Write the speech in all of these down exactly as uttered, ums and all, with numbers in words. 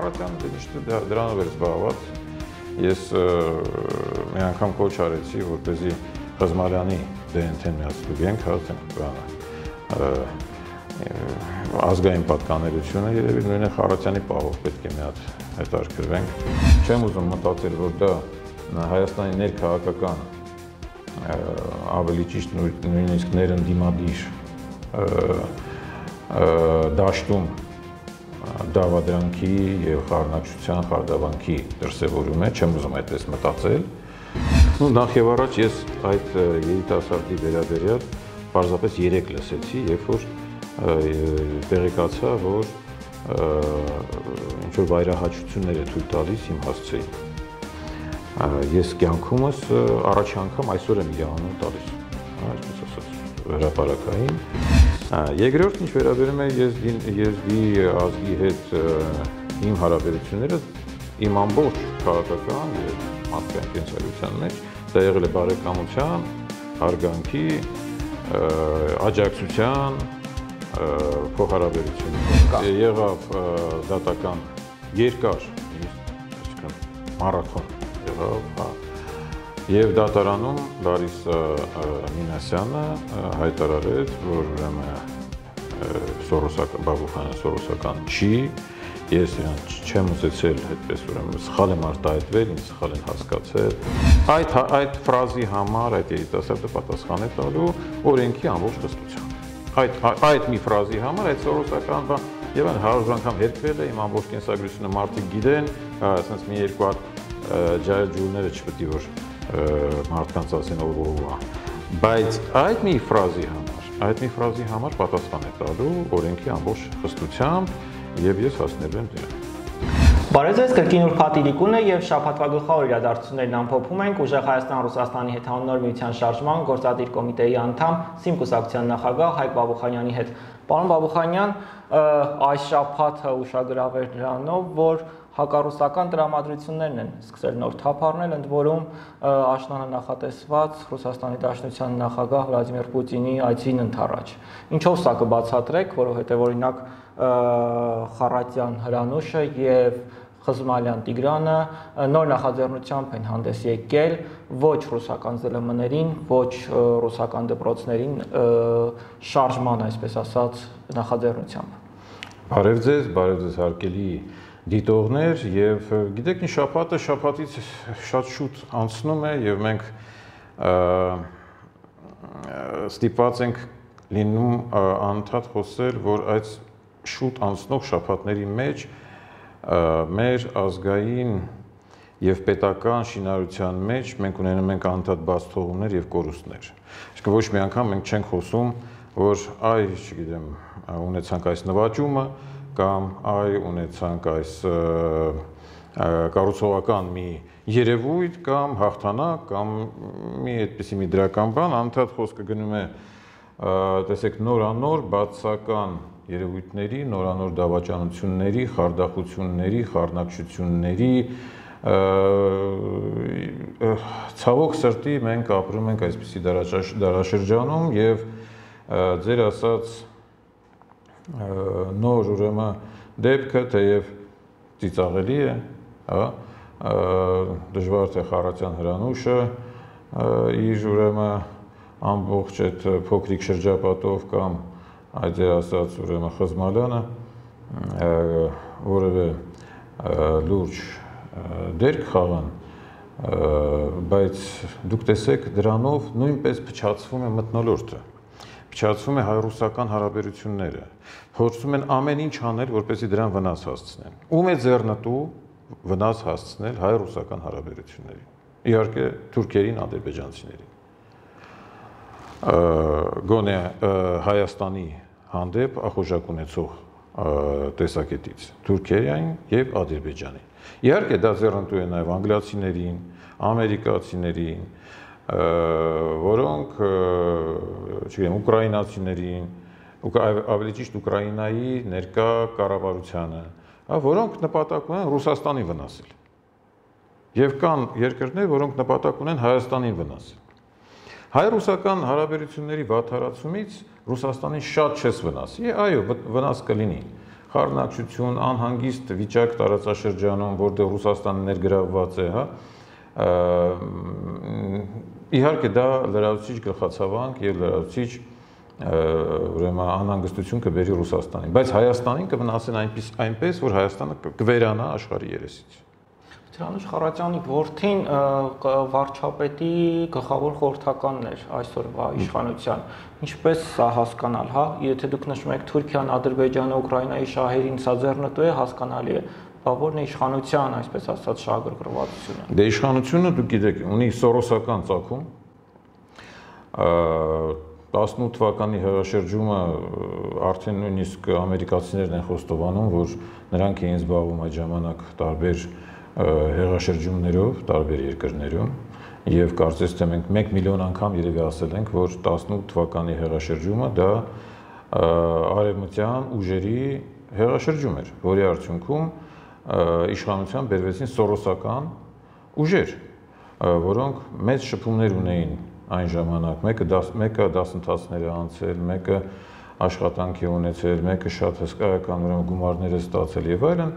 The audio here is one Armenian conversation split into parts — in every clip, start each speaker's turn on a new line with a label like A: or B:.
A: Խառատյանը միշտ դրանով էր զբաղված։ Ես մի անգամ կոչ արեցի, որպեսզի Խզմալյանի դե են թեն միացնենք, ազգային պատկանելությունը երևի նույն է Խառատյանի պահով պետք է մի հատ հետաքրքրվենք։ Չեմ ուզում մտածել, որ դա Հայաստանի ներքաղաքական ավելի ճիշտ նույնիսկ ներընդդիմադիր դաշտում դավադրանքի եւ խառնակցության խարդավանքի դրսեւորում է, չեմ ուզում այդպես մտածել։ Ու նախ եւ առաջ ես այդ երիտասարդի վերաբերյալ պարզապես երեք լսեցի, երբ որ տեղեկացա, որ ինչ որ վայրահաճություններ է թույլ տալիս իմ հասցեին։ Ես կյանքումս առաջի անգամ այսօր եմ իր անուն տալիս, այսպես ասած, հրապարակային։ Երկրորդ ինչ վերաբերում է եզդի ազգի հետ իմ հարաբերությունները, իմ ամբողջ քաղաքական եւ մարդկային կենսագրության մեջ դա եղել է բարեկամության, հարգանքի, աջակցության փոխհարաբերություն։ Եղավ դատական երկար, այսինքն մարաթոն եղավ, եւ դատարանում Լարիս Մինասյանը հայտարարեց, որ ուրեմն Սորոսական Բաբուխյանը Սորոսական չի, ես իրան չեմ ուզեցել այդպես ուրեմն սխալ եմ արտահայտվել, ինձ սխալ են հասկացել։ Այդ այդ ֆրազի համար այդ երիտասարդը պատասխան է տալու օրենքի ամբողջ խստությամբ։ Այդ այդ մի ֆրազի համար այդ Սորոսական բան եւ այն հարյուր անգամ հերքվել է, իմ ամբողջ կենսագրությունը մարդիկ գիտեն, ասենց մի երկու հատ ջահելջուլները չպետք է որ մարդկանց ասեն ով-ով-ով, բայց այդ մի ֆրազի համար, այդ մի ֆրազի համար պատասխան է տալու օրենքի ամբողջ խստությամբ եւ ես հասնելու եմ դրան։
B: Բարև ձեզ, կրկին ուրբաթ իրիկուն է եւ շաբաթվա գլխավոր իրադարձություններն ամփոփում ենք ուժեղ Հայաստան-Ռուսաստանի հետ հանուն նոր միության շարժման գործադիր կոմիտեի անդամ Սիմ կուսակցության նախագահ Հայկ Բաբուխանյանի հետ։ Պարոն Բաբուխանյան, այս շաբաթը ուշագրավ էր նրանով, որ հակառուսական տրամադրություններն են սկսել նոր թափ առնել, ընդ որում աշնանը նախատեսված Ռուսաստանի Դաշնության նախագահ Վլադիմիր Պուտինի այցին ընդառաջ։ Ինչով սա կբացատրեք, որովհետև օրինակ Խառատյան Հրանուշը եւ Խզմալյան Տիգրանը նոր նախաձեռնությամբ են հանդես եկել ոչ ռուսական զլ էմ-ներին, ոչ ռուսական դպրոցներին շարժման, այսպես ասած, նախաձեռնությամբ։
A: Բարև ձեզ, բարև ձեզ հարգելի դիտողներ եւ գիտեք ինչ շաբաթը շաբաթից շատ շուտ անցնում է եւ մենք ստիպված ենք լինում անդադ խոսել, որ այդ շուտ անցնող շաբաթների մեջ մեր ազգային եւ պետական շինարարության մեջ մենք ունենում ենք անդադ բաց թողումներ եւ կորուստներ։ Իսկ ոչ մի անգամ մենք չենք խոսում, որ այ, չգիտեմ, ունեցանք այս նվաճումը կամ այ ունեցանք այս կառուցողական մի երևույթ կամ հաղթանակ կամ մի այդպիսի մի դրական բան, անդադ խոսքը գնում է տեսեք նորանոր բացական երևույթների, նորանոր դավաճանությունների, խարդախությունների, խառնակցությունների ցավոք սրտի մենք ապրում ենք այսպիսի դարաշրջանում եւ ձեր ասած նոր ուրեմն դեպքը թեև ծիծաղելի է, հա, դժվար թե Խառատյան Հրանուշը իր ուրեմն ամբողջ այդ փոքրիկ շրջապատով կամ այդ ձեր ասած ուրեմն Խզմալյանը որևէ լուրջ դեր խաղան, բայց դուք տեսեք դրանով նույնպես փչացվում է մթնոլորտը, փչացվում է հայ-ռուսական հարաբերությունները, փորձում են ամեն ինչ անել, որպեսզի դրան վնաս հասցնեն։ Ում է ձեռնտու վնաս հասցնել հայ-ռուսական հարաբերություններին։ Իհարկե թուրքերին, ադրբեջանցիներին։ Գոնե Հայաստանի հանդեպ ախորժակ ունեցող տեսակետից Թուրքիային եւ Ադրբեջանին։ Իհարկե դա ձեռնտու է նաեւ անգլիացիներին, ամերիկացիներին, որոնք, չգիտեմ, ուկրաինացիներին, ավելի ճիշտ Ուկրաինայի ներկա կառավարությանը, որոնք նպատակ ունեն Ռուսաստանին վնասել։ Եվ կան երկրներ, որոնք նպատակ ունեն Հայաստանին վնասել։ Հայ-ռուսական հարաբերությունների վատթարացումից Ռուսաստանին շատ չես վնասի, այո, վնաս կլինի։ խառնակցություն, անհանգիստ վիճակ տարածաշրջանում, որտեղ Ռուսաստանը ներգրավված է, հա, իհարկե դա լրացուցիչ գլխացավանք եւ լրացուցիչ ուրեմն անհանգստություն կբերի Ռուսաստանին, բայց Հայաստանին կվնասեն այնպես, այնպես որ Հայաստանը կվերանա աշխարհի երեսից։
B: Տիրանուշ Խարատյանի որդին վարչապետի գլխավոր խորհրդականն էր այսօրվա իշխանության։ Ինչպես սա հասկանալ, հա, եթե դուք նշում եք Թուրքիան, Ադրբեջանը, Ուկրաինայի շահերին սա ձեռնտու է, հասկանալի է, բա որն է իշխանության, այսպես ասած, շահագրգռվածությունը։
A: Դե իշխանությունը դուք գիտեք, ունի սորոսական ծագում, տասնութ թվականի հեղաշրջումը արդեն նույնիսկ ամերիկացիներն են խոստովանում, որ նրանք էին զբաղվում այդ ժամանակ տարբեր հեղաշրջումներով, տարբեր երկրներում, եւ կարծես թե մենք մեկ միլիոն անգամ երևի ասել ենք, որ տասնութ թվականի հեղաշրջումը դա արևմտյան ուժերի հեղաշրջում էր, որի արդյունքում իշխանության բերվեցին սորոսական ուժեր, որոնք մեծ շփումներ ունեին այն ժամանակ, մեկը մեկը դասընթացներ է անցել, մեկը աշխատանք է ունեցել, մեկը շատ հսկայական ուրեմն գումարներ է ստացել եւ այլն,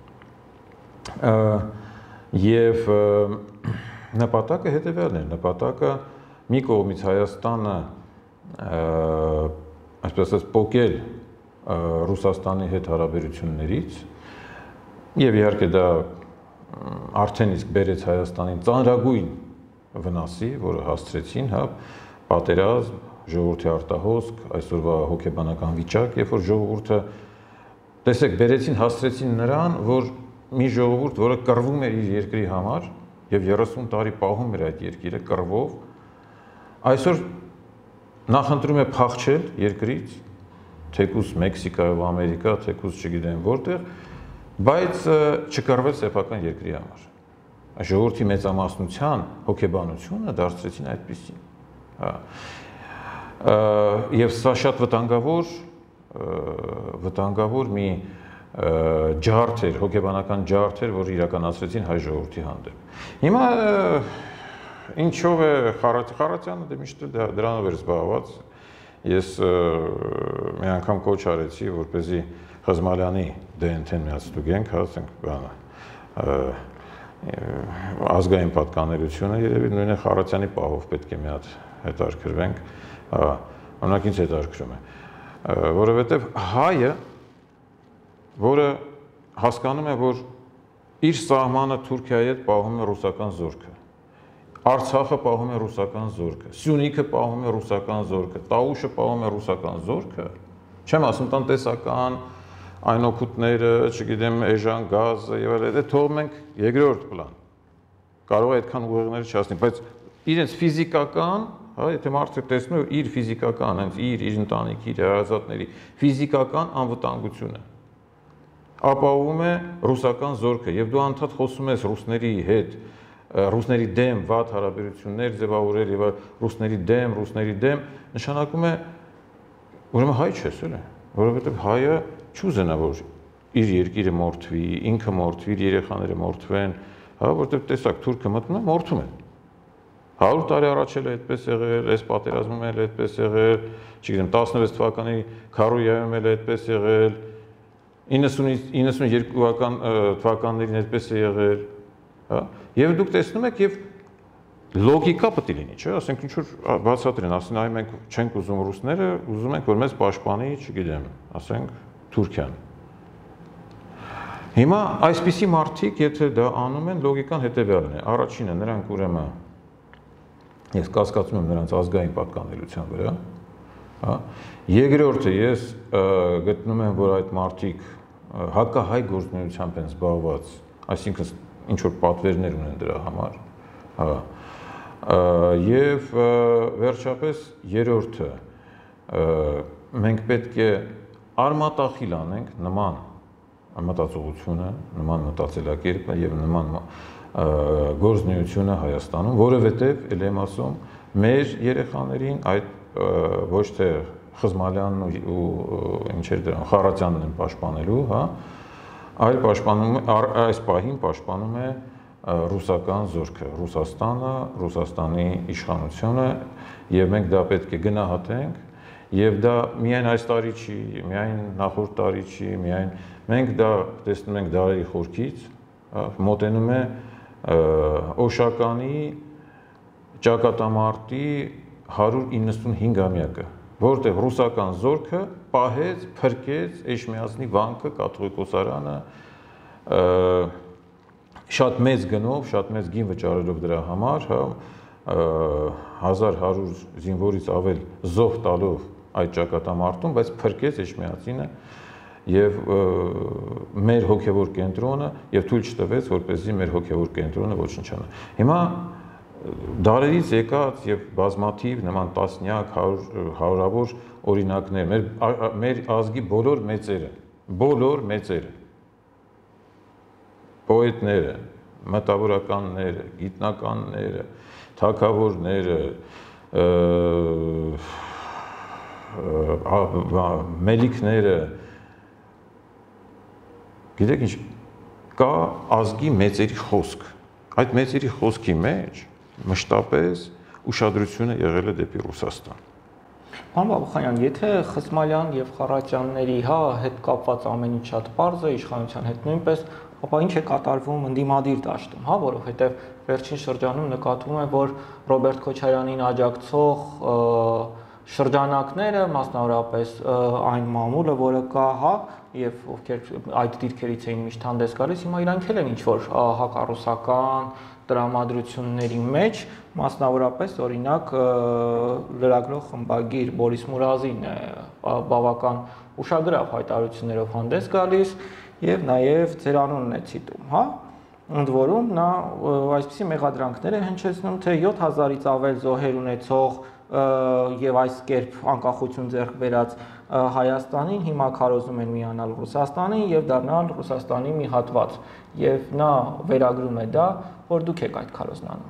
A: եւ նպատակը հետեւյալն էր, նպատակը մի կողմից Հայաստանը այսպես ասած փոկել Ռուսաստանի հետ հարաբերություններից եւ իհարկե դա արդեն իսկ բերեց Հայաստանին ծանրագույն վնասի, որը հասցրեցին, հա, պատերազմ, ժողովրդի արտահոսք, այսօրվա հոգեբանական վիճակ, երբ որ ժողովուրդը, տեսեք, բերեցին, հասցրեցին նրան, որ մի ժողովուրդ, որը կռվում էր իր երկրի համար եւ երեսուն տարի պահում էր այդ երկիրը կռվով, այսօր նախընտրում է փախչել երկրից, թեկուզ Մեքսիկայով, Ամերիկա, թեկուզ չգիտեմ որտեղ, բայց չկռվեց սեփական երկրի համար։ Ժողովրդի մեծամասնության հոգեբանությունը դարձրեցին այդպիսին։ Եվ սա շատ վտանգավոր, վտանգավոր մի ջարդ էր, հոգեբանական ջարդ էր, որ իրականացրեցին հայ ժողովրդի հանդեպ։ Հիմա ինչով է Խարատյանը, դե միշտ դրանով էր զբաղված։ Ես մի անգամ կոչ արեցի, որպեսզի Խզմալյանի դե են թեն միած ստուգենք, հա, ասենք, բանը ազգային պատկանելությունը երևի նույն է Խարատյանի պահով պետք է մի հատ հետաքրքրվենք, օրինակ ինձ հետաքրքրում է, որովհետև հայը, որը հասկանում է, որ իր սահմանը Թուրքիայի հետ պահում է ռուսական զորքը, Արցախը պահում է ռուսական զորքը, Սյունիքը պահում է ռուսական զորքը, Տաուշը պահում է ռուսական զորքը, չեմ ասում տնտեսական այն օգուտները, չգիտեմ, էժան գազը եւ այլն, դե թող մենք երկրորդ պլան։ Կարող է այդքան ուղեղները չհասնի, բայց իրենց ֆիզիկական, հա, եթե մարդը տեսնում է իր ֆիզիկական, հենց իր իր ընտանիքի, իր հարազատների ֆիզիկական անվտանգությունը, ապահովում է ռուսական զորքը եւ դու անդադ խոսում ես ռուսների հետ, ռուսների դեմ վատ հարաբերություններ ձևավորել եւ ռուսների դեմ, ռուսների դեմ, նշանակում է ուրեմն հայ չես, էլի, որովհետեւ հայը չուզենա, որ իր երկիրը մորթվի, ինքը մորթվի, իր երեխաները մորթվեն, հա, որտեղ տեսակ թուրքը մտնում է, մորթում է։ հարյուր տարի առաջ էլ այդպես եղել, այս պատերազմում էլ այդպես եղել, չգիտեմ, տասնվեց թվականի Քարոյայում էլ այդպես եղել, իննսունից թվականներին այդպես է եղել, հա, եւ դուք տեսնում եք եւ լոգիկա պետք է լինի, չէ՞, ասենք ինչ որ բացատրեն, ասեն այ մենք չենք ուզում ռուսները, ուզում ենք որ մեզ պաշտպանի, չգիտեմ, ասենք Թուրքիան։ Հիմա այսպիսի մարդիկ, եթե դա անում են, լոգիկան հետևյալն է, առաջինը նրանք ուրեմն ես կասկածում եմ նրանց ազգային պատկանելության վրա, հա, երկրորդը ես գտնում եմ, որ այդ մարդիկ հակահայ գործունեությամբ են զբաղված, այսինքն ինչ որ պատվերներ ունեն դրա համար, հա, եւ վերջապես երրորդը մենք պետք է արմատախիլ անենք նման մտածողությունը, նման մտածելակերպը եւ նման գործունեությունը Հայաստանում, որովհետեւ ել եմ ասում, մեր երեխաներին այդ ոչ թե Խզմալյանն ու ինչեր դրան Խարատյանն են պաշտպանելու, հա, այլ պաշտպանում է այս պահին պաշտպանում է ռուսական զորքը, Ռուսաստանը, Ռուսաստանի իշխանությունը եւ մենք դա պետք է գնահատենք Եվ դա միայն այս տարի չի, միայն նախորդ տարի չի, միայն մենք դա տեսնում ենք դարերի խորքից, մոտենում է Օշականի ճակատամարտի հարյուր իննսունհինգամյակը, որտեղ ռուսական զորքը պահեց, փրկեց Էջմիածնի վանքը, կաթողիկոսարանը, շատ մեծ գնով, շատ մեծ գին վճարելով դրա համար, հազար հարյուր զինվորից ավել զոհ տալով այդ ճակատամարտում, բայց փրկեց Էջմիածինը եւ մեր հոգեվոր կենտրոնը եւ թույլ չտվեց, որպեսզի մեր հոգեվոր կենտրոնը ոչնչանա։ Հիմա դարերից եկած եւ բազմաթիվ նման տասնյակ, հարյուրավոր օրինակներ, մեր մեր ազգի բոլոր մեծերը, բոլոր մեծերը, պոետները, մտավորականները, գիտնականները, թագավորները, մելիքները, գիտեք ինչ, կա ազգի մեծերի խոսք, այդ մեծերի խոսքի մեջ մշտապես ուշադրությունը եղել է դեպի Ռուսաստան։
B: Պարոն Բաբուխանյան, եթե Խսմալյան եւ Խառատյանների հա հետ կապված ամեն ինչ շատ պարզ է, իշխանության հետ նույնպես, ապա ինչ է կատարվում ընդդիմադիր դաշտում, հա, որովհետեւ վերջին շրջանում նկատվում է, որ Ռոբերտ Քոչարյանին աջակցող շրջանակները, մասնավորապես այն մամուլը, որը կա, հա, եւ ովքեր այդ դիրքերից էին միշտ հանդես գալիս, հիմա իրանք էլ են ինչ որ հակառուսական տրամադրությունների մեջ, մասնավորապես օրինակ լրագրող խմբագիր Բորիս Մուրազին է բավական ուշագրավ հայտարարություններով հանդես գալիս եւ նաեւ ձեր անունն է ցիտում, հա, ընդ որում նա այսպիսի մեղադրանքներ է հնչեցնում, թե յոթ հազարից ավել զոհեր ունեցող եւ այս կերպ անկախություն ձեռք բերած Հայաստանին հիմա քարոզում են միանալ Ռուսաստանին եւ դառնալ Ռուսաստանի մի հատված եւ նա վերագրում է դա, որ դուք եք այդ քարոզն անում։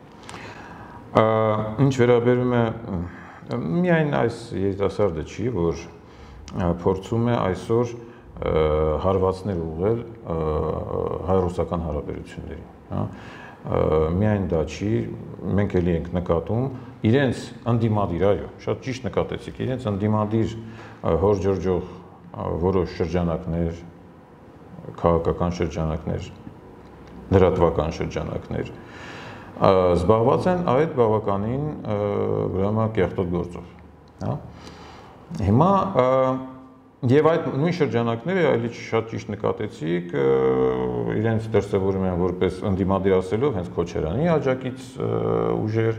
A: Ինչ վերաբերում է միայն այս երիտասարդը չի, որ փորձում է այսօր հարվածներ ուղղել հայ-ռուսական հարաբերություններին, հա, միայն դա չի, մենք էլի ենք նկատում իրենց ընդդիմադիր, այո, շատ ճիշտ նկատեցիք, իրենց ընդդիմադիր հորժորջող որոշ շրջանակներ, քաղաքական շրջանակներ, լրատվական շրջանակներ զբաղված են այդ բավականին ուրեմն կեղտոտ գործով, հա։ Հիմա եւ այդ նույն շրջանակները այլի շատ ճիշտ նկատեցիք, իրենց դրսևորում են որպես ընդդիմադիր ասելով հենց Քոչարյանի աջակից ուժեր,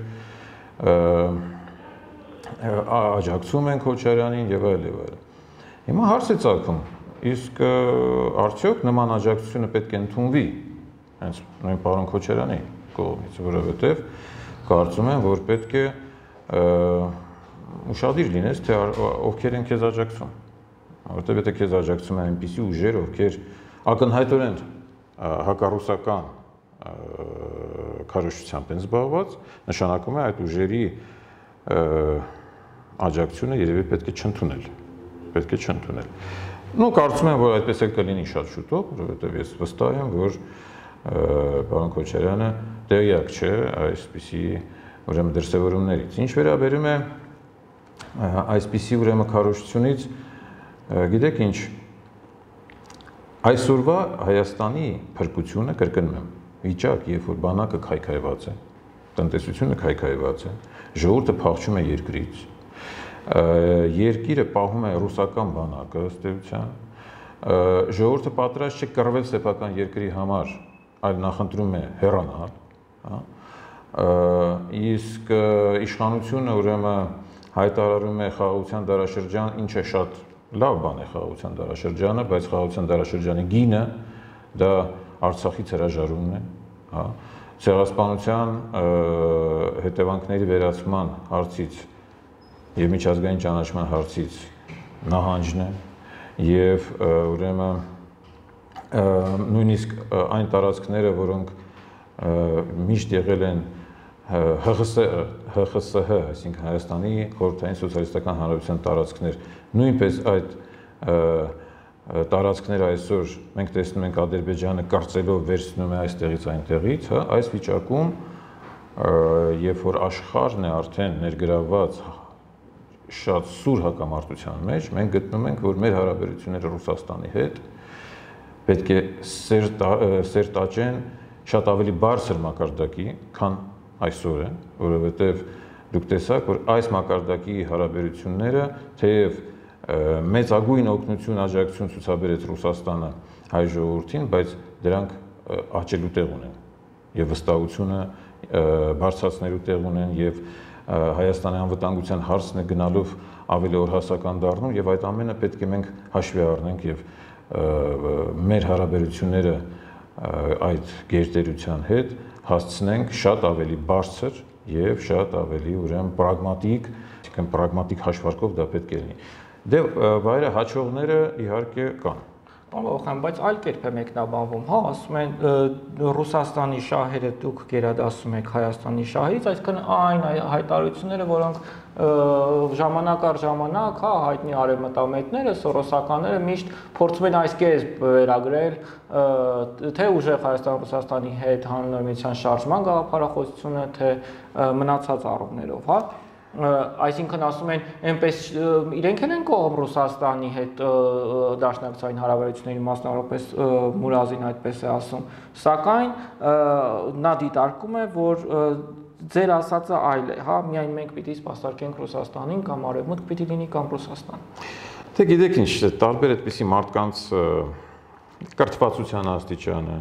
A: աջակցում են Քոչարյանին եւ այլ եւ այլ։ Հիմա հարց է ծագում, իսկ արդյոք նման աջակցությունը պետք է ընդունվի հենց նույն պարոն Քոչարյանի կողմից, որովհետեւ կարծում եմ, որ պետք է ուշադիր լինես, թե ովքեր են քեզ աջակցում, որովհետեւ եթե քեզ աջակցում են այնպիսի ուժեր, ովքեր ակնհայտորեն հակառուսական քարոզչությամբ են զբաղված, նշանակում է այդ ուժերի աջակցությունը երևի պետք է չընդունել, պետք է չընդունել։ Ну, կարծում եմ, որ այդպես էլ կլինի շատ շուտով, որովհետև ես վստահ եմ, որ պարոն Քոչարյանը տեղյակ չէ այսպիսի ուրեմն դրսևորումներից։ Ինչ վերաբերում է այսպիսի ուրեմն քարոզչությունից, գիտեք ինչ, այսօրվա Հայաստանի փրկությունը, կրկնում եմ, վիճակ, երբ որ բանակը քայքայված է, տնտեսությունը քայքայված է, ժողովուրդը փախչում է երկրից, երկիրը պահում է ռուսական բանակը ըստ էության, ժողովուրդը պատրաստ չէ կռվել սեփական երկրի համար, այլ նախընտրում է հեռանալ, իսկ իշխանությունը ուրեմն հայտարարում է խաղաղության դարաշրջան, ինչը շատ լավ բան է խաղաղության դարաշրջանը, բայց խաղաղության դարաշրջանի գինը դա Արցախից հրաժարումն է, հա, ցեղասպանության հետևանքների վերացման հարցից եւ միջազգային ճանաչման հարցից նահանջն է եւ ուրեմն նույնիսկ այն տարածքները, որոնք միշտ եղել են ՀԽՍՀ, այսինքն Հայաստանի Խորհրդային Սոցիալիստական Հանրապետության տարածքներ, նույնպես այդ տարածքները այսօր մենք տեսնում ենք Ադրբեջանը կարծելով վերցնում է այստեղից այնտեղից, հա, այս վիճակում երբ որ աշխարհն է արդեն ներգրավված շատ սուր հակամարտության մեջ մենք գտնում ենք, որ մեր հարաբերությունները Ռուսաստանի հետ պետք է սերտաճեն շատ ավելի բարձր մակարդակի, քան այսօր է, որովհետև դուք տեսաք, որ այս մակարդակի հարաբերությունները, թեև մեծագույն օգնություն, աջակցություն ցուցաբերեց Ռուսաստանը հայ ժողովրդին, բայց դրանք աճելու տեղ ունեն եւ վստահությունը բարձրացնելու տեղ ունեն եւ Հայաստանի անվտանգության հարցն է գնալով ավելի օրհասական դառնում եւ այդ ամենը պետք է մենք հաշվի առնենք եւ մեր հարաբերությունները այդ գերտերության հետ հասցնենք շատ ավելի բարձր եւ շատ ավելի ուրեմն պրագմատիկ, այսինքն պրագմատիկ հաշվարկով դա պետք է լինի։ Դե վայրը հաջողները իհարկե կան։
B: Պարոն Բաբախյան, բայց այլ կերպ է մեկնաբանվում, հա, ասում են Ռուսաստանի շահերը դուք գերադասում եք Հայաստանի շահից, այսինքն այն հայտարարությունները, որոնք ժամանակ առ ժամանակ, հա, հայտնի արևմտամետները, սորոսականները միշտ փորձում են այս կերպ վերագրել, թե ուժեղ Հայաստան-Ռուսաստանի հետ հանրային միության շարժման գաղափարախոսությունը, թե մնացած առումներով, հա։ Այսինքն ասում են, այնպես իրենք են կողմ Ռուսաստանի հետ դաշնակցային հարաբերությունների մասնավորապես Մուրազին այդպես է ասում, սակայն նա դիտարկում է, որ ձեր ասածը այլ է, հա, միայն մենք պիտի սպասարկենք Ռուսաստանին կամ Արևմուտք պիտի լինի կամ Ռուսաստան։
A: Թե գիտեք ինչ, տարբեր այդպիսի մարդկանց կրթվածության աստիճանը,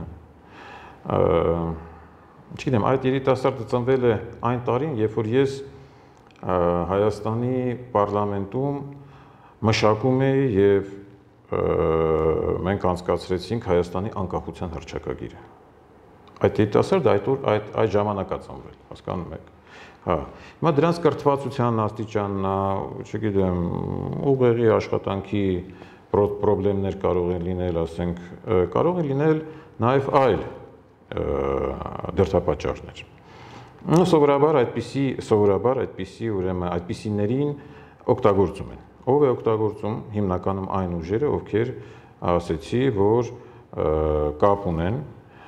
A: չգիտեմ, այդ երիտասարդը ծնվել է այն տարին, երբ որ ես Հայաստանի պարլամենտում մշակում էի եւ մենք անցկացրեցինք Հայաստանի անկախության հռչակագիրը։ Այդ երիտասարդը այդ այդ այդ ժամանակա ծնվել, հասկանում եք։ Հա, հիմա դրանց կրթվածության աստիճանն, չգիտեմ, ուղեղի աշխատանքի խնդիրներ կարող են լինել, ասենք, կարող են լինել նաեւ այլ դրդապատճառներ։ Սովորաբար այդպիսի սովորաբար այդպիսի ուրեմն այդպիսիներին օգտագործում են։ Ով է օգտագործում հիմնականում այն ուժերը, ովքեր ասեցի, որ կապ ունեն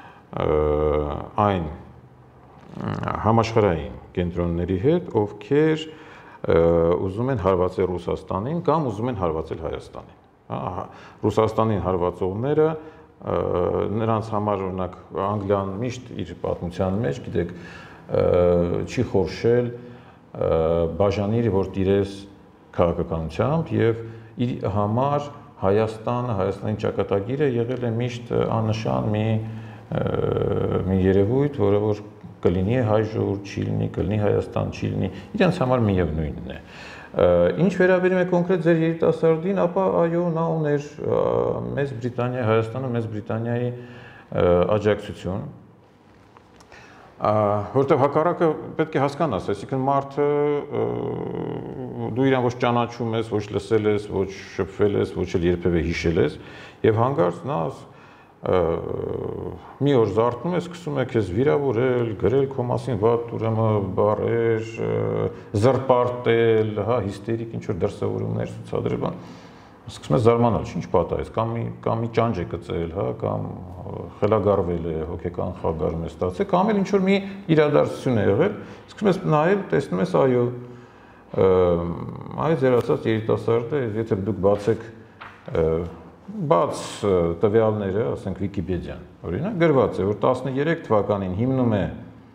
A: այն համաշխարհային կենտրոնների հետ, ովքեր ուզում են հարվածել Ռուսաստանին կամ ուզում են հարվածել Հայաստանին։ Ահա, Ռուսաստանին հարվածողները նրանց համար օրինակ Անգլիան միշտ իր պատմության մեջ, գիտեք, չի խորշել բաժանիր, որ տիրես քաղաքականությամբ եւ իր համար Հայաստանը, Հայաստանի ճակատագիրը եղել է միշտ աննշան մի մի երևույթ, որը որ կլինի հայ ժողովուրդ, չի լինի, կլինի Հայաստան, չի լինի, իրենց համար միևնույնն է։ Ինչ վերաբերում է կոնկրետ ձեր երիտասարդին, ապա այո, նա ուներ Մեծ Բրիտանիա, Հայաստանը Մեծ Բրիտանիայի աջակցություն, որտեղ հակառակը պետք է հասկանաս, այսինքն մարդը դու իրան ոչ ճանաչում ես, ոչ լսել ես, ոչ շփվել ես, ոչ էլ երբևէ հիշել ես, եւ հանկարծ նա մի օր զարթնում է, սկսում է քեզ վիրավորել, գրել քո մասին վատ ուրեմն բառեր, զրպարտել, հա, հիստերիկ ինչ որ դրսևորումներ ցուցադրել, բան, սկսում է զարմանալ, ինչ պատահեց, կամ մի կամ մի ճանճ է գծել, հա, կամ խելագարվել է, հոգեկան խանգարում է ստացել, կամ էլ ինչ որ մի իրադարձություն է եղել, սկսում ես նայել, տեսնում ես, այո, այ ձեր ասած երիտասարդը, եթե դուք բացեք բաց տվյալները, ասենք Վիկիպեդիան, օրինակ գրված է, որ տասներեք թվականին հիմնում է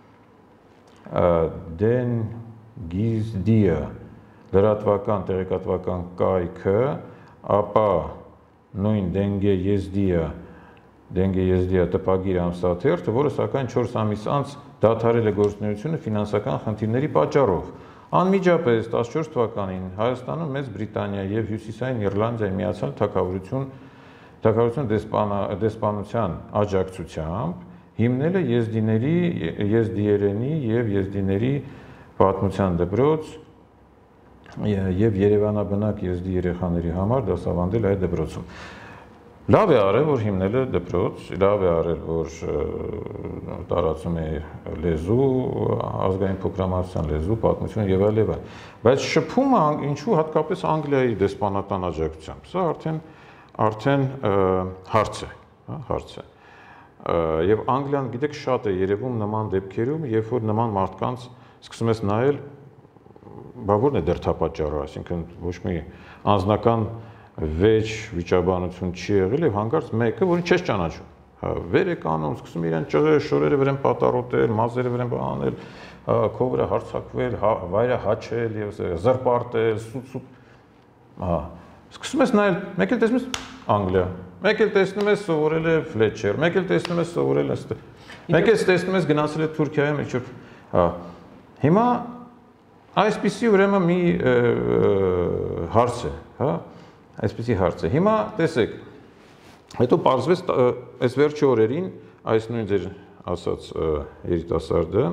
A: Դեն Գիզդիա լրատվական տեղեկատվական կայքը, ապա նույն Դենգե Եզդիա Դենգե Եզդիա տպագիր ամսաթերթը, որը սակայն չորս ամիս անց դադարել է գործունեությունը ֆինանսական խնդիրների պատճառով։ Անմիջապես տասնչորս թվականին Հայաստանում Մեծ Բրիտանիա եւ Հյուսիսային Իռլանդիայի միացյալ թագավորություն թագավորություն դեսպանության աջակցությամբ հիմնել է եզդիների, եզդիերենի եւ եզդիների պատմության դպրոց եւ Երևանաբնակ եզդի երեխաների համար դասավանդել այդ դպրոցում։ Լավ է արել, որ հիմնել է դպրոց, լավ է արել, որ տարածում է լեզու, ազգային փոքրամասնության լեզու, պատմություն եւ այլ եւ այլ։ Բայց շփումը ինչու հատկապես Անգլիայի դեսպանատան աջակցությամբ, սա արդեն արդեն հարց է, հա, հարց է։ Եվ Անգլիան, գիտեք, շատ է երևում նման դեպքերում, երբ որ նման մարդկանց սկսում ես նայել բա որն է դրդապատճառը, այսինքն ոչ մի անձնական վեճ վիճաբանություն չի եղել եւ հանկարծ մեկը, որին չես ճանաչում, հա, վեր է կանում, սկսում իրեն ճղել, շորերը վրան պատառոտել, մազերը վրան բանել, քո վրա հարցակվել, վայրը հաչել եւ զրպարտել, սուտ-սուտ, հա, սկսում ես նայել, մեկ էլ տեսնում ես Անգլիա, մեկ էլ տեսնում ես սովորել է Ֆլեչեր, մեկ էլ տեսնում ես սովորել է այստեղ, մեկ էլ տեսնում ես գնացել է Թուրքիայում, ինչ-որ, հա, հիմա այսպիսի ուրեմն մի հարց է, հա, այսպիսի հարց է։ Հիմա տեսեք, հետո պարզվեց այս վերջի օրերին այս նույն ձեր ասած երիտասարդը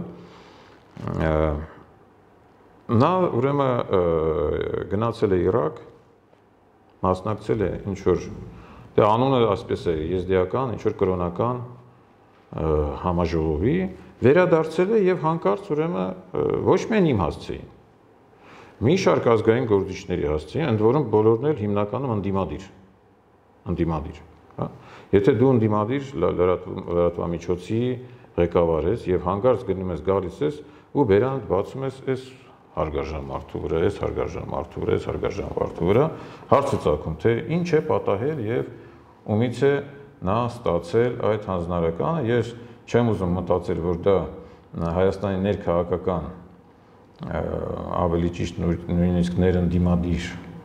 A: նա ուրեմն գնացել է Իրաք, մասնակցել է ինչ որ դե անունը ասպես է եզդիական, ինչ որ կրոնական համաժողովի, վերադարձել է եւ հանկարծ ուրեմն ոչ միայն իմ հասցեին, մի շարք ազգային գործիչների հասցեին, ընդ որում բոլորն էլ հիմնականում ընդդիմադիր, ընդդիմադիր, հա։ Եթե դու ընդդիմադիր լրատվամիջոցի ղեկավար ես եւ հանկարծ գնում ես գալիս ես ու բերանդ բացում ես այս հարգարժան մարդու վրա, այս հարգարժան մարդու վրա, այս հարգարժան մարդու վրա, հարցը ծագում, թե ինչ է պատահել եւ ումից է նա ստացել այդ հանձնարարականը, ես չեմ ուզում մտածել, որ դա Հայաստանի ներքաղաքական ավելի ճիշտ նույնիսկ ներընդդիմադիր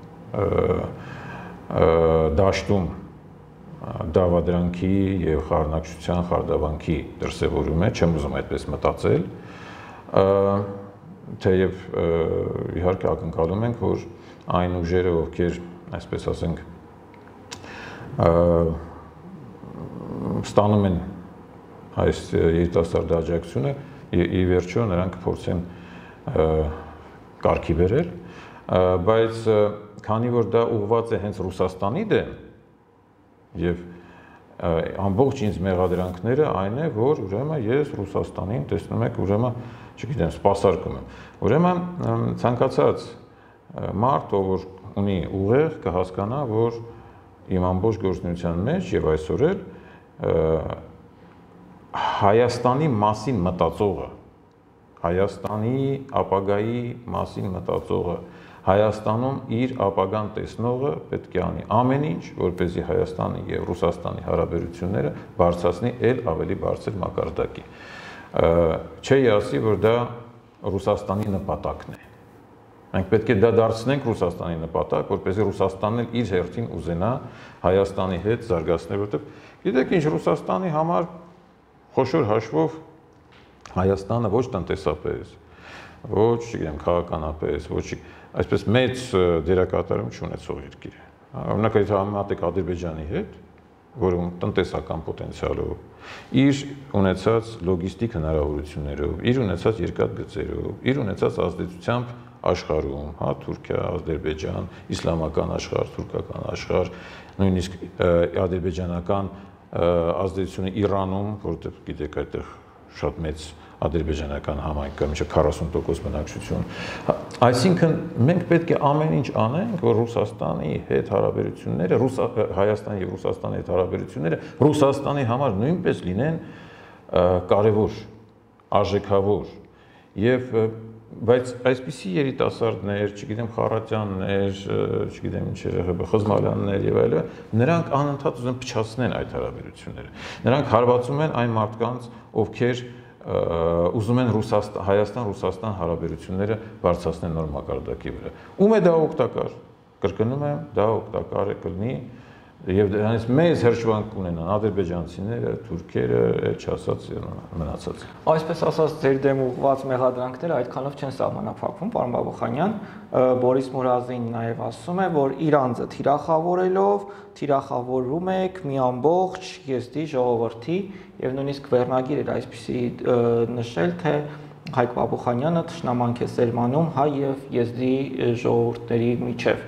A: դաշտում դավադրանքի եւ խառնակցության խարդավանքի դրսեւորում է, չեմ ուզում այդպես մտածել, թեև իհարկե ակնկալում ենք, որ այն ուժերը, ովքեր, այսպես ասենք, ստանում են այս երիտասարդ աջակցությունը, ի վերջո նրանք փորձեն կարգի բերել, բայց քանի որ դա ուղղված է հենց Ռուսաստանի դեմ եւ ամբողջ ինձ մեղադրանքները այն է, որ ուրեմն ես Ռուսաստանին տեսնում եք, ուրեմն, չգիտեմ, սպասարկում եմ։ Ուրեմն ցանկացած մարդ, ով որ ունի ուղեղ, կհասկանա, որ իմ ամբողջ գործունեության մեջ եւ այսօր էլ Հայաստանի մասին մտածողը, Հայաստանի ապագայի մասին մտածողը, Հայաստանում իր ապագան տեսնողը պետք է անի ամեն ինչ, որպեսզի Հայաստանի եւ Ռուսաստանի հարաբերությունները բարձրացնի ել ավելի բարձր մակարդակի։ Չի ասի, որ դա Ռուսաստանի նպատակն է։ Մենք պետք է դա դարձնենք Ռուսաստանի նպատակ, որպեսզի Ռուսաստանն էլ իր հերթին ուզենա Հայաստանի հետ զարգացնել, որտեղ գիտեք ինչ, Ռուսաստանի համար խոշոր հաշվով Հայաստանը ոչ տնտեսապես, ոչ, չգիտեմ, քաղաքականապես, ոչ, այսպես մեծ դերակատարում չունեցող երկիր է։ Օրինակ, եթե համեմատեք Ադրբեջանի հետ, որում տնտեսական պոտենցիալով, իր ունեցած լոգիստիկ հնարավորություններով, իր ունեցած երկաթգծերով, իր ունեցած ազդեցությամբ աշխարհում, հա, Թուրքիա, Ադրբեջան, իսլամական աշխարհ, թուրքական աշխարհ, նույնիսկ ադրբեջանական ազդեցությունը Իրանում, որտեղ գիտեք այդտեղ շատ մեծ ադրբեջանական համայնք կա, մինչև քառասուն տոկոս բնակչություն։ Այսինքն մենք պետք է ամեն ինչ անենք, որ Ռուսաստանի հետ հարաբերությունները, Հայաստանի եւ Ռուսաստանի հետ հարաբերությունները Ռուսաստանի համար նույնպես լինեն կարևոր, արժեքավոր եւ բայց այսպիսի երիտասարդներ, չգիտեմ, Խառատյաններ, չգիտեմ ինչ եղել, Խզմալյաններ եւ այլն, նրանք անընդհատ ուզում փչացնեն այդ հարաբերությունները։ Նրանք հարվածում են այն մարդկանց, ովքեր ուզում են Հայաստան-Ռուսաստան հարաբերությունները բարձրացնել նոր մակարդակի վրա։ Ում է դա օգտակար։ Կրկնում եմ, դա օգտակար է կլինի եւ դրանից մեծ հրճվանք ունենան ադրբեջանցիները, թուրքերը, այդ չասած մնացած։
B: Այսպես ասած, ձեր դեմ ուղղված մեղադրանքները այդքանով չեն սահմանափակվում, պարոն Բաբուխանյան, Բորիս Մուրազին նաեւ ասում է, որ իր անձը թիրախավորելով թիրախավորում եք մի ամբողջ եզդի ժողովրդի եւ նույնիսկ վերնագիր էր այսպիսի նշել, թե Հայկ Բաբուխանյանը թշնամանք է սերմանում հայ եւ եզդի ժողովուրդների միջև։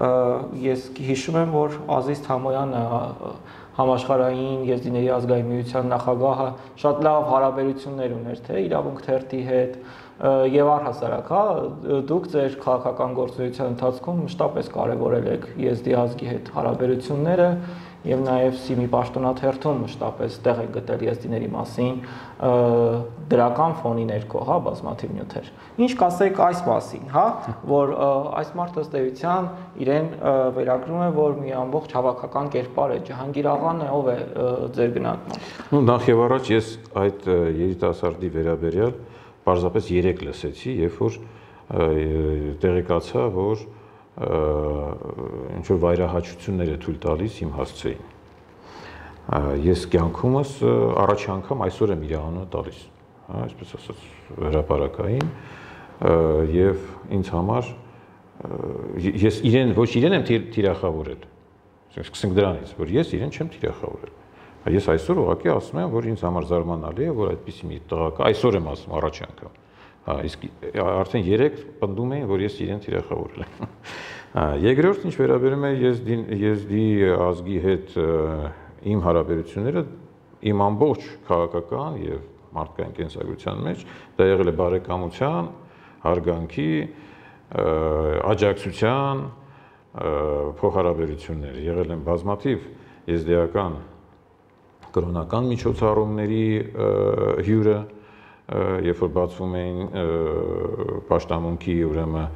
B: Ես հիշում եմ, որ Ազիզ Թամոյանը համաշխարհային եզդիների ազգային միության նախագահը շատ լավ հարաբերություններ ուներ թե իրավունք թերթի հետ եւ առհասարակ, հա, դուք ձեր քաղաքական գործունեության ընթացքում մշտապես կարևորել եք եզդի ազգի հետ հարաբերությունները եւ նաեւ Սիմի պաշտոնաթերթում մշտապես տեղ է գտել եզդիների մասին դրական ֆոնի ներքո, հա, բազմաթիվ նյութեր։ Ինչ կասեք այս մասին, հա, որ այս մարդը ըստ էության իրեն վերագրում է, որ մի ամբողջ հավաքական կերպար է, Ջահանգիր աղան է, ով է ձեր գնահատմամբ։
A: Ну, նախ եւ առաջ ես այդ երիտասարդի վերաբերյալ պարզապես երեք լսեցի, երբ որ տեղեկացա, որ ինչ որ վայրահաչություններ է թույլ տալիս իմ հասցեին։ Ես կյանքումս առաջ անգամ այսօր եմ իր անունը տալիս, հա, այսպես ասած, հրապարակային, եւ ինձ համար ես իրեն ոչ իրեն եմ թիրախավորել, սկսենք դրանից, որ ես իրեն չեմ թիրախավորել։ Ես այսօր ուղղակի ասում եմ, որ ինձ համար զարմանալի է, որ այդպիսի մի տղա, այսօր եմ ասում առաջ անգամ։ Հա, իսկ արդեն երեք պնդում էին, որ ես իրեն թիրախավորել եմ։ Երկրորդ, ինչ վերաբերում է եզդի ազգի հետ իմ հարաբերությունները, իմ ամբողջ քաղաքական եւ մարդկային կենսագրության մեջ դա եղել է բարեկամության, հարգանքի, աջակցության փոխհարաբերություններ, եղել են բազմաթիվ եզդիական կրոնական միջոցառումների հյուրը, երբ որ բացվում էին պաշտամունքի ուրեմն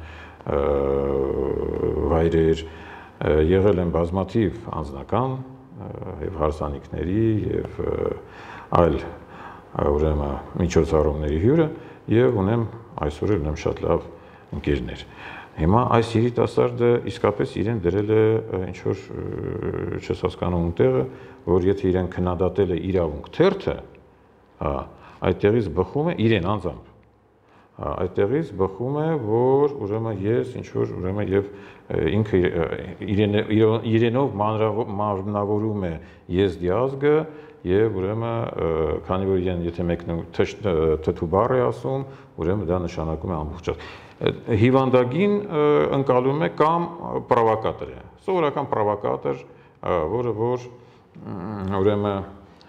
A: վայրեր, եղել են բազմաթիվ անձնական եւ հարսանիքների եւ այլ ուրեմն միջոցառումների հյուրը եւ ունեմ այսօր ունեմ շատ լավ ընկերներ։ Հիմա այս երիտասարդը իսկապես իրեն դրել է ինչ որ չես հասկանում տեղը, որ եթե իրեն քննադատել է իրավունք թերթը, հա, այդտեղից բխում է իրեն անձամբ, այդտեղից բխում է, որ ուրեմն ես ինչ որ ուրեմն եւ ինքը իրենով մարմնավորում է եզդի ազգը եւ ուրեմն քանի որ իրեն եթե մեկն թթու բառ է ասում, ուրեմն դա նշանակում է ամբողջ հիվանդագին ընկալում է կամ պրովոկատոր է, սովորական պրովոկատոր, որը որ ուրեմն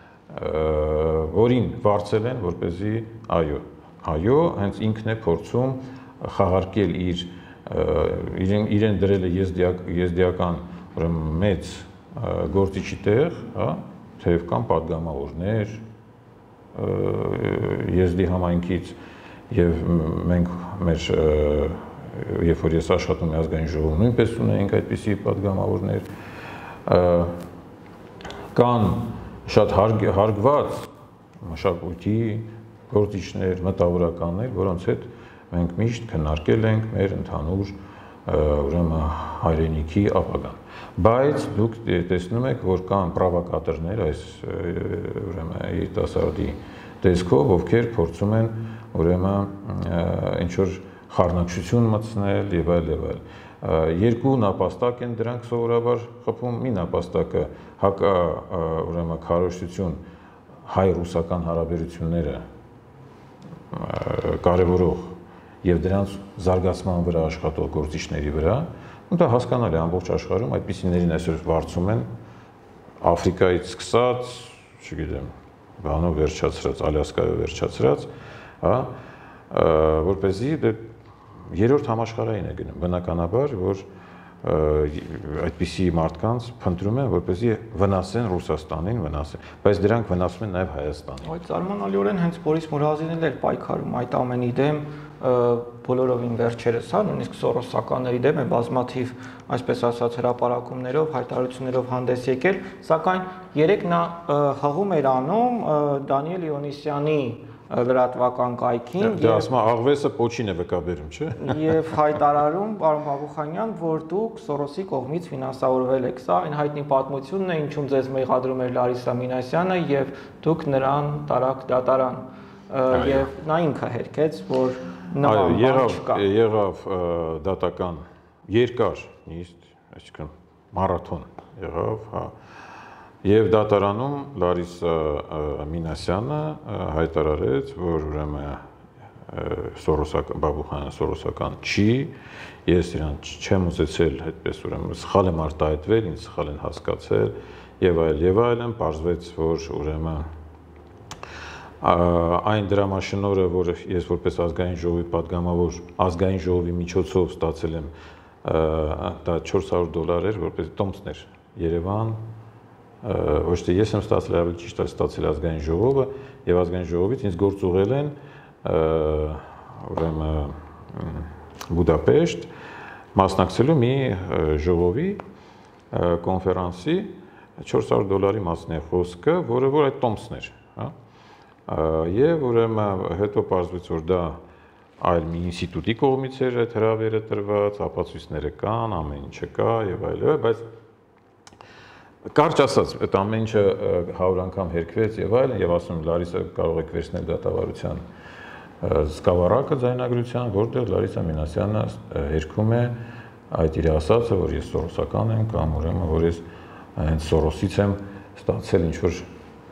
A: որին վարձել են, որպեսզի այո, այո, հենց ինքն է փորձում խաղարկել իր իրեն իրեն դրել է եզդիական ուրեմն մեծ գործիչի տեղ, հա, թեև կան падգամավորներ եզդի համայնքից եւ մենք մեր երբ որ ես աշխատում եմ ազգային ժողովում նույնպես ունենք այդպիսի падգամավորներ կան շատ հարգված մշակույթի գործիչներ, մտավորականներ, որոնց հետ մենք միշտ քննարկել ենք մեր ընդհանուր ուրեմն հայրենիքի ապագան։ Բայց դուք տեսնում եք, որ կան պրովոկատորներ այս ուրեմն երիտասարդի տեսքով, ովքեր փորձում են ուրեմն ինչ որ խառնակցություն մտցնել եւ այլ եւ այլ։ Երկու նապաստակ են դրանք սովորաբար խփում, մի նապաստակը հակա ուրեմն քարոզություն հայ-ռուսական հարաբերությունները կարևորող եւ դրանց զարգացման վրա աշխատող գործիչների վրա, ու դա հասկանալի է ամբողջ աշխարհում այդպիսիներին այսօր վարձում են Աֆրիկայից սկսած, չգիտեմ, բանով վերջացրած, Ալյասկայով վերջացրած, հա, որպեսզի երրորդ համաշխարհային է գնում, բնականաբար, որ այդպիսի մարդկանց փնտրում են, որպեսզի վնասեն Ռուսաստանին, վնասեն, բայց դրանք վնասում են նաև Հայաստանին։
B: Այդ զարմանալիորեն հենց Բորիս Մուրազինն էր պայքարում այդ ամենի դեմ, բոլորովին վերջերս, հա, նույնիսկ սորոսականների դեմ է բազմաթիվ, այսպես ասած, հրապարակումներով, հայտարարություններով հանդես եկել, սակայն երեք նա հղում էր անում Դանիել Իոնիսյանի լրատվական կայքին
A: եւ ասում է աղվեսը պոչին է վկաբերում, չէ՞։ Եվ
B: հայտարարում պարոն Բաբուխանյան, որ դուք Սորոսի կողմից ֆինանսավորվել եք, սա այն հայտնի պատմությունն է, ինչում ձեզ մեղադրում էր Լարիսա Մինասյանը եւ դուք նրան տարաք դատարան։ Եվ նա ինքը հերքեց, որ նման բան չկա։
A: Եղավ դատական երկար նիստ, այսինքն մարաթոն եղավ, հա։ Եվ դատարանում Լարիսա Մինասյանը հայտարարեց, որ ուրեմն Սորոսական Բաբուխանյանը Սորոսական չի, ես իրան չեմ ուզեցել այդպես ուրեմն սխալ եմ արտահայտվել, ինձ սխալ են հասկացել եւ այլ եւ այլն, պարզվեց, որ ուրեմն այն դրամաշնորհը, որը ես որպես ազգային ժողովի падգամավոր ազգային ժողովի միջոցով ստացել եմ, դա չորս հարյուր դոլար էր, որպես տոմսներ Երևան ոչ թե ես եմ ստացել, ավելի ճիշտ է ստացել ազգային ժողովը եւ ազգային ժողովից ինձ գործուղել են ուրեմն Բուդապեշտ մասնակցելու մի ժողովի կոնֆերանսի չորս հարյուր դոլարի մասն է խոսքը, որը որ այդ տոմսն էր, հա։ Եվ ուրեմն հետո պարզվեց, որ դա այլ մի ինստիտուտի կողմից էր այդ հրավերը տրված, ապացույցները կան, ամեն ինչը կա եւ այլն, բայց կարճ ասած, այդ ամեն ինչը հարյուր անգամ հերքվեց եւ այլն, եւ ասում Լարիսա կարող եք վերցնել դատավարության սկավառակը ձայնագրության, որտեղ Լարիսա Մինասյանը հերքում է այդ իր ասածը, որ ես սորոսական եմ կամ ուրեմն որ ես հենց Սորոսից եմ ստացել ինչ որ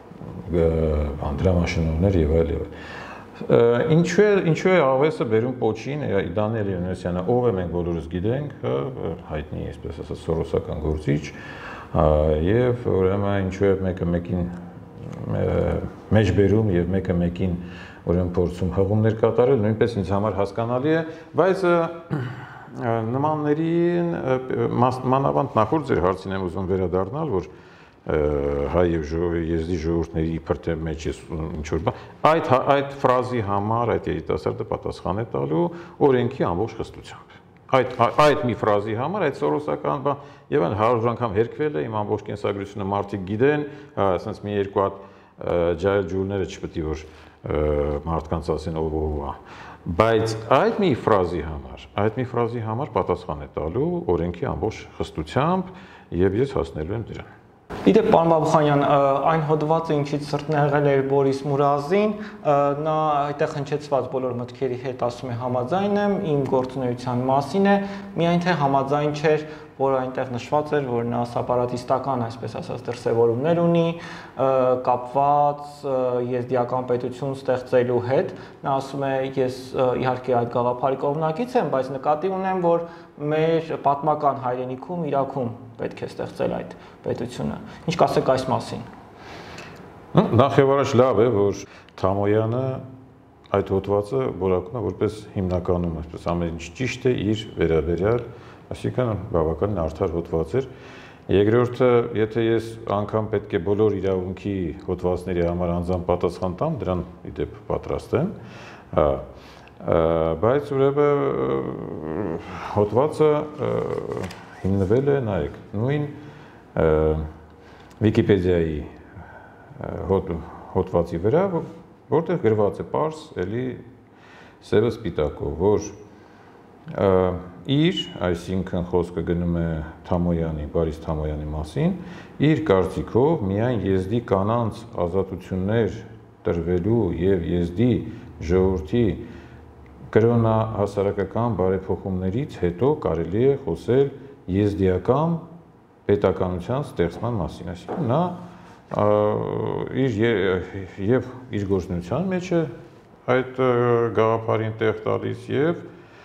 A: անդրամաշնորհներ եւ այլ եւ ինչու է ինչու է Ավեսը բերում Պոչին, Դանիել Յովնեսյանը, ով է մենք բոլորս գիտենք, հայտնի այսպես ասած սորոսական գործիչ, եւ ուրեմն ինչու է մեկը մեկին մեջ բերում եւ մեկը մեկին ուրեմն փորձում հղումներ կատարել, նույնպես ինձ համար հասկանալի է, բայց նմաններին մանավանդ նախորդ ձեր հարցին եմ ուզում վերադառնալ, որ հայ եւ ժողովի եզդի ժողովուրդների իբր թե մեջ է ինչ որ բան, այդ այդ ֆրազի համար այդ երիտասարդը պատասխան է տալու օրենքի ամբողջ խստությամբ։ Այդ այդ մի ֆրազի համար այդ սորոսական բան եւ այն հարյուր անգամ հերքվել է, իմ ամբողջ կենսագրությունը մարդիկ գիտեն, ասենց մի երկու հատ ջայլ ջուլները չպետք է որ մարդկանց ասեն ով ով է, բայց այդ մի ֆրազի համար, այդ մի ֆրազի համար պատասխան է տալու օրենքի ամբողջ խստությամբ եւ ես հասնելու եմ դրան։
B: Իդեպ, պարոն Բաբուխանյան, այն հոդվածը ինչից սրտն է եղել էր Բորիս Մուրազին, նա այդտեղ հնչեցված բոլոր մտքերի հետ ասում է համաձայն եմ, իմ գործունեության մասին է, միայն թե համաձայն չէր, որ այնտեղ նշված էր, որ նա սեպարատիստական, այսպես ասած, դրսևորումներ ունի, կապված եզդիական պետություն ստեղծելու հետ, նա ասում է, ես իհարկե այդ գաղափարի կողմնակից եմ, բայց նկատի ունեմ, որ մեր պատմական հայրենիքում Իրաքում պետք է ստեղծել այդ պետությունը։ Ինչ կասեք այս մասին։
A: Նախ եւ առաջ լավ է, որ Թամոյանը այդ հոդվածը որակում է որպես հիմնականում, այսպես ամեն ինչ ճիշտ է իր վերաբերյալ, այսինքն բավականին արդար հոդված էր։ Երկրորդը, եթե ես անգամ պետք է բոլոր իրավունքի հոդվածների համար անձամբ պատասխան տամ, դրան ի դեպ պատրաստ եմ, բայց ուրեմն հոդվածը հիմնվել է, նայեք, նույն Վիկիպեդիայի հոդվածի վրա, որտեղ գրված է պարզ, էլի սևը սպիտակով, որ իր, այսինքն խոսքը գնում է Թամոյանի, Բարիս Թամոյանի մասին, իր կարծիքով միայն եզդի կանանց ազատություններ տրվելու եւ եզդի ժողովրդի կրոնահասարակական բարեփոխումներից հետո կարելի է խոսել եզդիական պետականության ստեղծման մասին, այսինքն նա իր եւ իր գործունեության մեջ է այդ գաղափարին տեղ տալիս եւ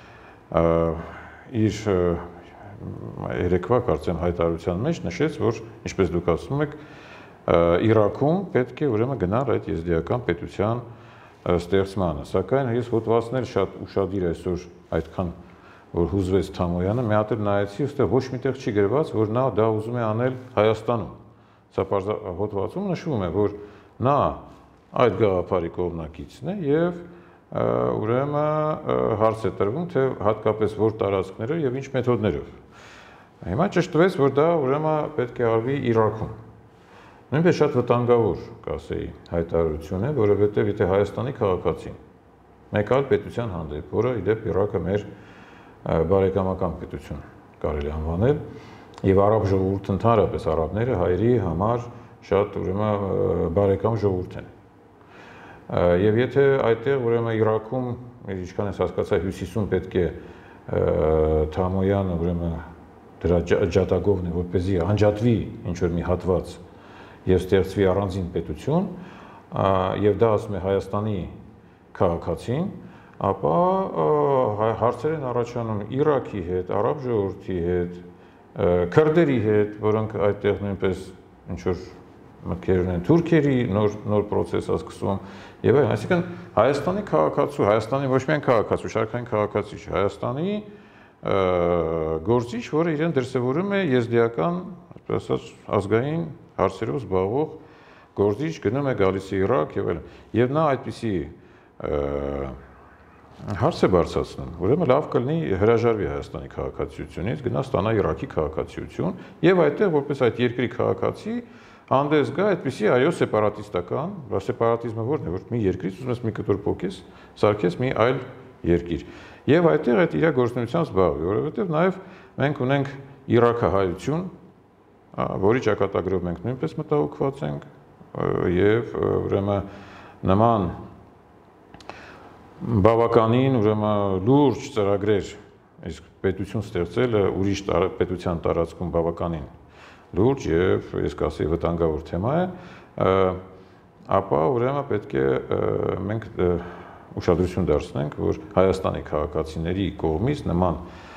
A: իր երեկվա կարծեմ հայտարարության մեջ նշեց, որ ինչպես դուք ասում եք, Իրաքում պետք է ուրեմն գնալ այդ եզդիական պետության ստեղծմանը, սակայն ես հոդվածներ շատ ուշադիր այսօր այդքան որ հուզվեց Թամոյանը, մի հատ էլ նայեցի, այստեղ ոչ միտեղ չի գրված, որ նա դա ուզում է անել Հայաստանում։ Սա հոդվածում նշվում է, որ նա այդ գաղափարի կողմնակիցն է եւ ուրեմն հարց է տրվում, թե հատկապես որ տարածքներով եւ ինչ մեթոդներով։ Հիմա ճշտվեց, որ դա ուրեմն պետք է արվի Իրաքում։ Նույնպես շատ վտանգավոր, կասեի, հայտարարություն է, որովհետեւ եթե Հայաստանի քաղաքացին մեկ այլ պետության հանդեպ, որը ի դեպ Իրաքը մեր բարեկամական պետություն կարելի անվանել, եւ արաբ ժողովուրդը ընդհանրապես արաբները հայերի համար շատ ուրեմն բարեկամ ժողովուրդ են։ Եվ եթե այդտեղ ուրեմն Իրաքում, ինչքան ես հասկացա, հյուսիսում պետք է Թամոյանը ուրեմն դրա ջատագովն է, որպեսզի անջատվի ինչ որ մի հատված եւ ստեղծվի առանձին պետություն, եւ դա ասում է Հայաստանի քաղաքացին, ապա հարցեր են առաջանում Իրաքի հետ, արաբ ժողովրդի հետ, քրդերի հետ, որոնք այդտեղ նույնպես ինչ որ մտքեր ունեն թուրքերի նոր նոր process է սկսվում եւ այլն, այսինքն Հայաստանի քաղաքացու, Հայաստանի ոչ միայն քաղաքացու, շարքային քաղաքացի, Հայաստանի գործիչ, որը իրեն դրսևորում է եզդիական, այսպես ասած, ազգային հարցերով զբաղվող գործիչ, գնում է գալիս է Իրաք եւ այլն։ Եվ նա այդպիսի հարց է բարձրացնում, ուրեմն լավ կլինի հրաժարվի Հայաստանի քաղաքացիությունից, գնա ստանա Իրաքի քաղաքացիություն եւ այդտեղ որպես այդ երկրի քաղաքացի հանդես գա այդպիսի այո սեպարատիստական, սեպարատիզմը որն է, որ մի երկրից ուզում ես մի կտոր փոքես, սարքես մի այլ երկիր։ Եվ այդտեղ այդ իր գործունեությամբ զբաղվի, որովհետեւ նաեւ մենք ունենք Իրաքահայություն, որի ճակատագրով մենք նույնպես մտահոգված ենք եւ ուրեմն նման բավականին ուրեմն լուրջ ծրագրեր իսկ պետություն ստեղծելը ուրիշ պետության տարածքում բավականին լուրջ եւ ես կասեի վտանգավոր թեմա է, ապա ուրեմն պետք է մենք ուշադրություն դարձնենք, որ Հայաստանի քաղաքացիների կողմից նման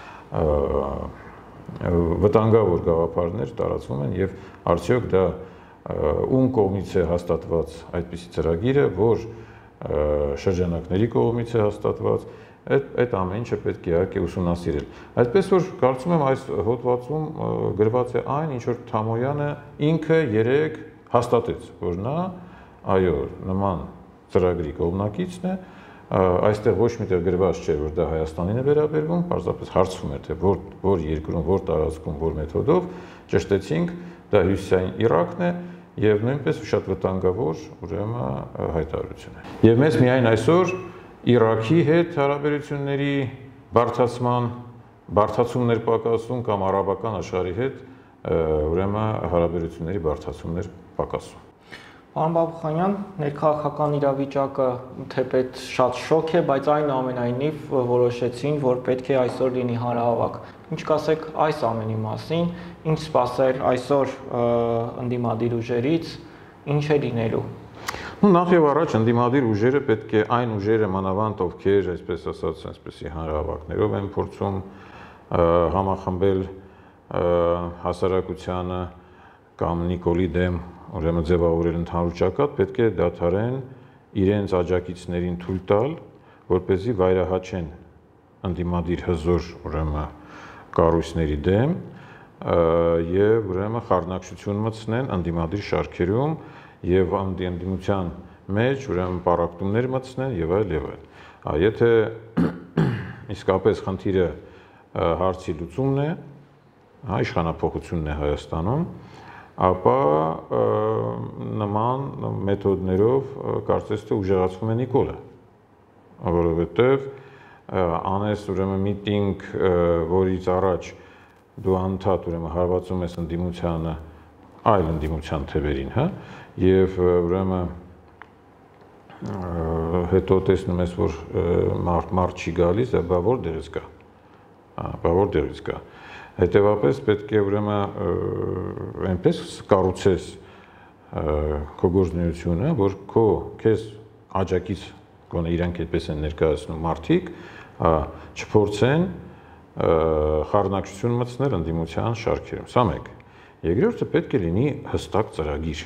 A: վտանգավոր գաղափարներ տարածվում են եւ արդյոք դա ում կողմից է հաստատված այդպիսի ծրագիրը, որ շրջանակների կողմից է հաստատված, այդ այդ ամեն ինչը պետք է իհարկե ուսումնասիրել։ Այդպես որ կարծում եմ այս հոդվածում գրված է այն, ինչ որ Թամոյանը ինքը երեք հաստատեց, որ նա այո, նման ծրագրի կողմնակիցն է, այստեղ ոչ միտեղ գրված չէ, որ դա Հայաստանին է վերաբերվում, պարզապես հարցվում է, թե որ որ երկրում, որ տարածքում, որ մեթոդով, ճշտեցինք, դա հյուսիսային Իրաքն է եւ նույնպես շատ վտանգավոր ուրեմն հայտարարություն է։ Եվ մեզ միայն այսօր Իրաքի հետ հարաբերությունների բարդացման, բարդացումներ պակասում կամ արաբական աշխարհի հետ ուրեմն հարաբերությունների բարդացումներ պակասում։
B: Պարոն Բաբուխանյան, ներքաղաքական իրավիճակը թեպետ շատ շոկ է, բայց այնուամենայնիվ որոշեցին, որ պետք է այսօր լինի հանրահավաք։ Ինչ կասեք այս ամենի մասին, ինչ սպասել այսօր ընդդիմադիր ուժերից, ինչ է լինելու։
A: Ну, նախ եւ առաջ ընդդիմադիր ուժերը պետք է այն ուժերը մանավանդ ովքեր, այսպես ասած, այսպեսի հանրահավաքներով են փորձում համախմբել հասարակությանը կամ Նիկոլի դեմ ուրեմն ձևավորել ընդհանուր ճակատ, պետք է դադարեն իրենց աջակիցներին թույլ տալ, որպեսզի վայրահաչեն ընդդիմադիր հզոր ուրեմն կառույցների դեմ եւ ուրեմն խառնակցություն մտցնեն ընդդիմադիր շարքերում եւ ընդդիմության մեջ ուրեմն պարակտումներ մտցնեն եւ այլ եւ այլ։ Եթե իսկապես խնդիրը հարցի լուծումն է, հա իշխանապողությունն է Հայաստանում, ապա նման մեթոդներով կարծես թե ուժեղացվում է Նիկոլը, որովհետեւ անես ուրեմն միտինգ, որից առաջ դու անդադ ուրեմն հարվածում ես ընդդիմությանը, այլ ընդդիմության թևերին, հա, եւ ուրեմն հետո տեսնում ես, որ մարդ մարդ չի գալիս, բա որ դերից կա, բա որ դերից կա։ Հետևաբար պետք է ուրեմն այնպես կառուցես քո գործունեությունը, որ քո քեզ աջակից գոնե իրանք այդպես են ներկայացնում մարդիկ, չփորձեն խառնակցություն մտցնել ընդդիմության շարքերում։ Սա մեկ։ Երկրորդը պետք է լինի հստակ ծրագիր։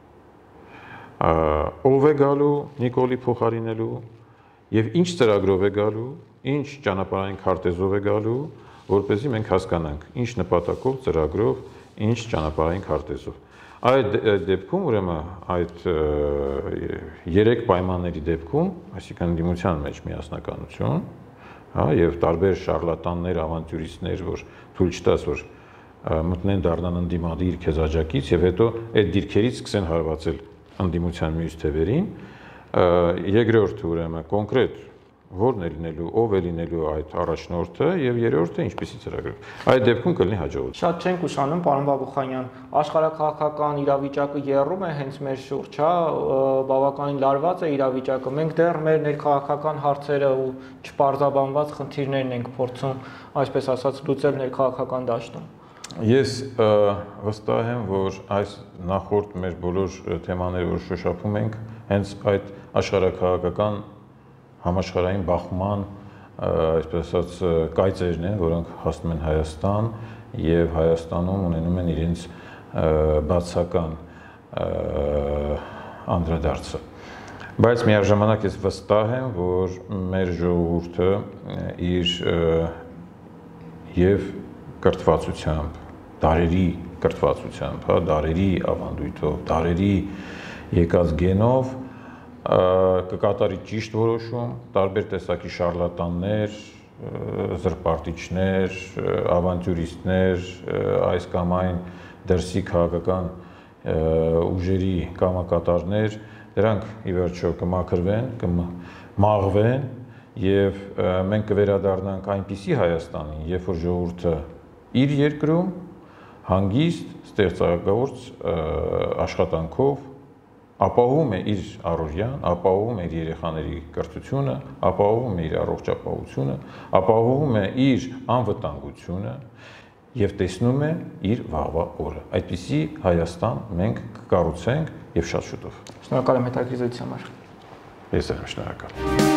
A: Ով է գալու Նիկոլի փոխարինելու եւ ինչ ծրագրով է գալու, ինչ ճանապարհային քարտեզով է գալու, որպեսզի մենք հասկանանք ինչ նպատակով, ծրագրով, ինչ ճանապարհային քարտեզով։ Այդ դեպքում ուրեմն այդ երեք պայմանների դեպքում, այսինքն ընդդիմության մեջ միասնականություն, հա, եւ տարբեր շարլատաններ, ավանտյուրիստներ, որ թույլ չտաս, որ մտնեն դառնան ընդդիմադիր քեզ աջակից եւ հետո այդ դիրքերից սկսեն հարվածել ընդդիմության մյուս թևերին, երկրորդը ուրեմն կոնկրետ որն է լինելու, ով է լինելու այդ առաջնորդը եւ երրորդը ինչպիսի ծրագրով։ Այդ դեպքում կլինի հաջողություն։
B: Շատ չենք ուշանում, պարոն Բաբուխանյան, աշխարհակաղակական իրավիճակը եռում է հենց մեր շուրջ, հա, բավականին լարված է իրավիճակը։ Մենք դեռ մեր ներքաղաքական հարցերը ու չպարզաբանված խնդիրներն ենք փորձում, այսպես ասած, լուծել ներքաղաքական դաշտում։
A: Ես վստահ եմ, որ այս նախորդ մեր բոլոր թեմաները, որ շոշափում ենք, հենց այդ աշխարհակաղակական համաշխարհային բախման, այսպես ասած, կայծերն են, որոնք հասնում են Հայաստան եւ Հայաստանում ունենում են իրենց բացական անդրադարձը։ Բայց միաժամանակ ես վստահ եմ, որ մեր ժողովուրդը իր եւ կրթվածությամբ, դարերի կրթվածությամբ, հա, դարերի ավանդույթով, դարերի եկած գենով կկատարի ճիշտ որոշում, տարբեր տեսակի շարլատաններ, զրպարտիչներ, ավանտյուրիստներ, այս կամ այն դրսի քաղաքական ուժերի կամակատարներ, դրանք ի վերջո կմաքրվեն, կմաղվեն եւ մենք կվերադառնանք այնպիսի Հայաստանին, երբ որ ժողովուրդը իր երկրում հանգիստ, ստեղծագործ աշխատանքով ապահովում է իր առօրյան, ապահովում է իր երեխաների կրթությունը, ապահովում է իր առողջապահությունը, ապահովում է իր անվտանգությունը եւ տեսնում է իր վաղվա օրը։ Այդպիսի Հայաստան մենք կկառուցենք եւ շատ շուտով։
B: Շնորհակալ եմ հետաքրքրության համար։
A: Ես եմ շնորհակալ։